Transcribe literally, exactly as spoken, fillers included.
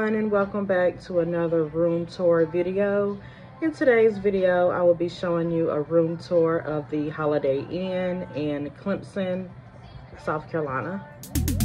everyone, and welcome back to another room tour video. In today's video, I will be showing you a room tour of the Holiday Inn in Clemson, South Carolina.